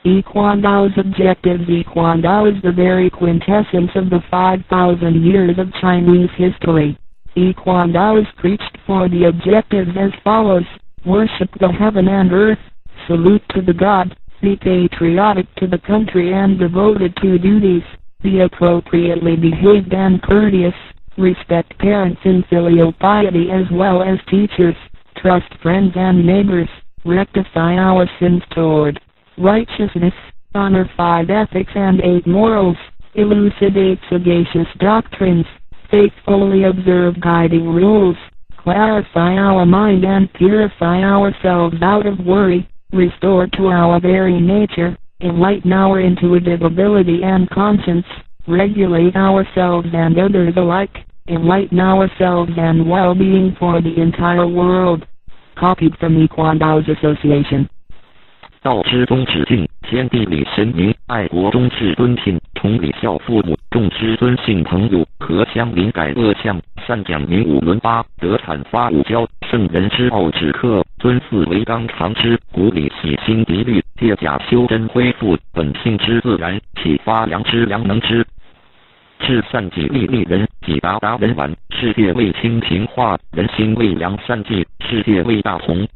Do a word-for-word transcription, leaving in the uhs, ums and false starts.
Yiquandao's objectives. Yiquandao is the very quintessence of the five thousand years of Chinese history. Yiquandao is preached for the objectives as follows: worship the heaven and earth, salute to the God, be patriotic to the country and devoted to duties, be appropriately behaved and courteous, respect parents in filial piety as well as teachers, trust friends and neighbors, rectify our sins toward righteousness, honor five ethics and eight morals, elucidate sagacious doctrines, faithfully observe guiding rules, clarify our mind and purify ourselves out of worry, restore to our very nature, enlighten our intuitive ability and conscience, regulate ourselves and others alike, enlighten ourselves and well-being for the entire world. Copied from Yiquandao's Association. 道之宗旨敬，天地礼神明，爱国忠志敦信，崇礼孝父母，重知尊信朋友，和乡邻改恶向，善讲明五伦八德，阐发五教，圣人之奥止克，尊祀为纲常之，古礼洗心涤虑，借假修真，恢复本性之自然，启发良知良能之。至善己利利人，己达达人晚，世界为清平化，人心为良善济，世界为大同，